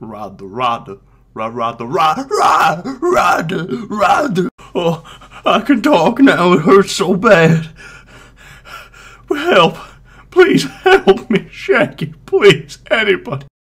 ride the rider, ride the rider. Oh, I can talk now. It hurts so bad. Help! Please help me, Shaggy. Please, anybody.